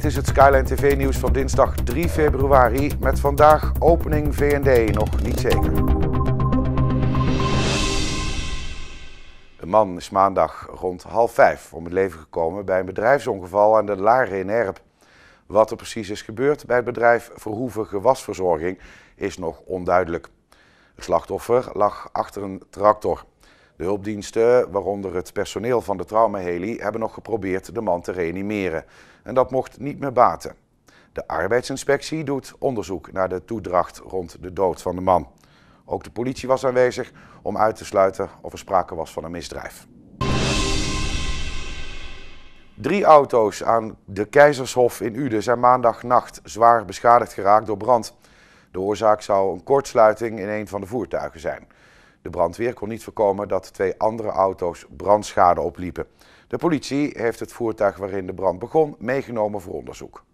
Dit is het Skyline TV nieuws van dinsdag 3 februari met vandaag opening V&D nog niet zeker. Een man is maandag rond 4:30 om het leven gekomen bij een bedrijfsongeval aan de Laren in Erp. Wat er precies is gebeurd bij het bedrijf Verhoeven Gewasverzorging is nog onduidelijk. Het slachtoffer lag achter een tractor. De hulpdiensten, waaronder het personeel van de traumaheli, hebben nog geprobeerd de man te reanimeren. En dat mocht niet meer baten. De arbeidsinspectie doet onderzoek naar de toedracht rond de dood van de man. Ook de politie was aanwezig om uit te sluiten of er sprake was van een misdrijf. 3 auto's aan de Keizershof in Uden zijn maandagnacht zwaar beschadigd geraakt door brand. De oorzaak zou een kortsluiting in een van de voertuigen zijn. De brandweer kon niet voorkomen dat 2 andere auto's brandschade opliepen. De politie heeft het voertuig waarin de brand begon meegenomen voor onderzoek.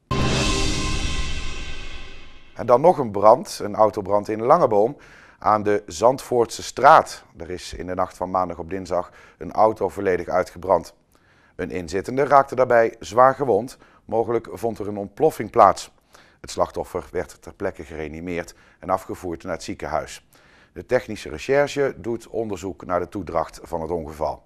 En dan nog een brand, een autobrand in Langeboom aan de Zandvoortse straat. Er is in de nacht van maandag op dinsdag een auto volledig uitgebrand. Een inzittende raakte daarbij zwaar gewond. Mogelijk vond er een ontploffing plaats. Het slachtoffer werd ter plekke gereanimeerd en afgevoerd naar het ziekenhuis. De technische recherche doet onderzoek naar de toedracht van het ongeval.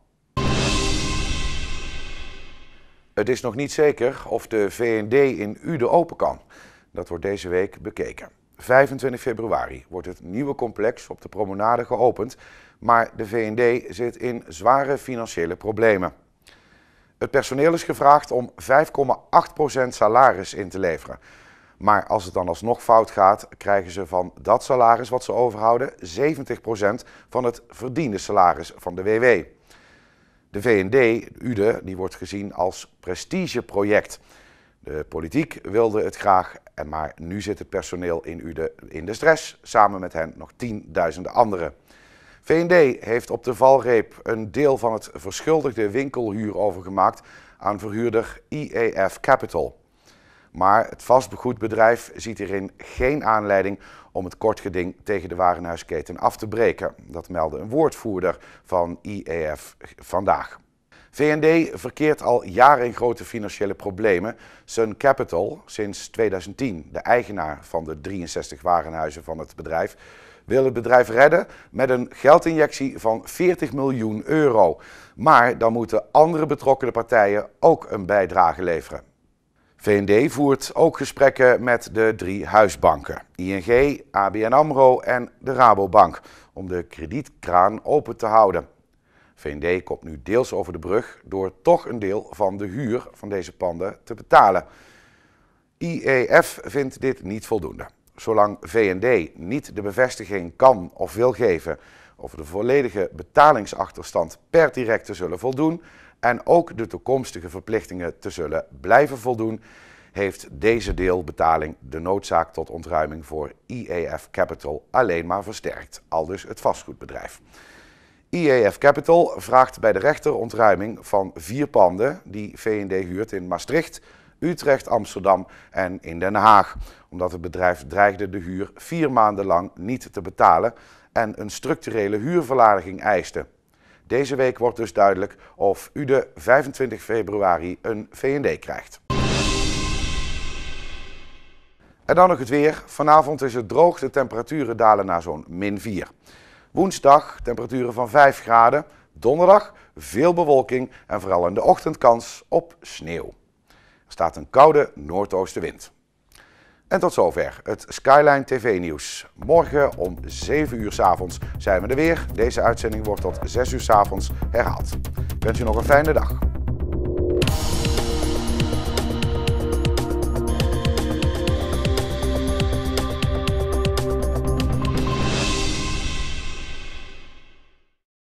Het is nog niet zeker of de V&D in Uden open kan. Dat wordt deze week bekeken. 25 februari wordt het nieuwe complex op de promenade geopend, maar de V&D zit in zware financiële problemen. Het personeel is gevraagd om 5,8% salaris in te leveren. Maar als het dan alsnog fout gaat, krijgen ze van dat salaris wat ze overhouden 70% van het verdiende salaris van de WW. De V&D, Uden, die wordt gezien als prestigeproject. De politiek wilde het graag, maar nu zit het personeel in Uden in de stress, samen met hen nog tienduizenden anderen. V&D heeft op de valreep een deel van het verschuldigde winkelhuur overgemaakt aan verhuurder IEF Capital. Maar het vastgoedbedrijf ziet hierin geen aanleiding om het kortgeding tegen de warenhuisketen af te breken. Dat meldde een woordvoerder van IEF vandaag. V&D verkeert al jaren in grote financiële problemen. Sun Capital, sinds 2010 de eigenaar van de 63 warenhuizen van het bedrijf, wil het bedrijf redden met een geldinjectie van 40 miljoen euro. Maar dan moeten andere betrokkenen partijen ook een bijdrage leveren. V&D voert ook gesprekken met de 3 huisbanken, ING, ABN AMRO en de Rabobank, om de kredietkraan open te houden. V&D komt nu deels over de brug door toch een deel van de huur van deze panden te betalen. IEF vindt dit niet voldoende. Zolang V&D niet de bevestiging kan of wil geven of de volledige betalingsachterstand per direct te zullen voldoen en ook de toekomstige verplichtingen te zullen blijven voldoen, heeft deze deelbetaling de noodzaak tot ontruiming voor IEF Capital alleen maar versterkt, aldus het vastgoedbedrijf. IEF Capital vraagt bij de rechter ontruiming van 4 panden die V&D huurt in Maastricht, Utrecht, Amsterdam en in Den Haag, omdat het bedrijf dreigde de huur 4 maanden lang niet te betalen en een structurele huurverlaging eiste. Deze week wordt dus duidelijk of Uden 25 februari een V&D krijgt. En dan nog het weer. Vanavond is het droog, de temperaturen dalen naar zo'n -4. Woensdag temperaturen van 5 graden. Donderdag veel bewolking en vooral in de ochtend kans op sneeuw. Er staat een koude noordoostenwind. En tot zover het Skyline TV nieuws. Morgen om 7 uur 's avonds zijn we er weer. Deze uitzending wordt tot 6 uur 's avonds herhaald. Ik wens u nog een fijne dag.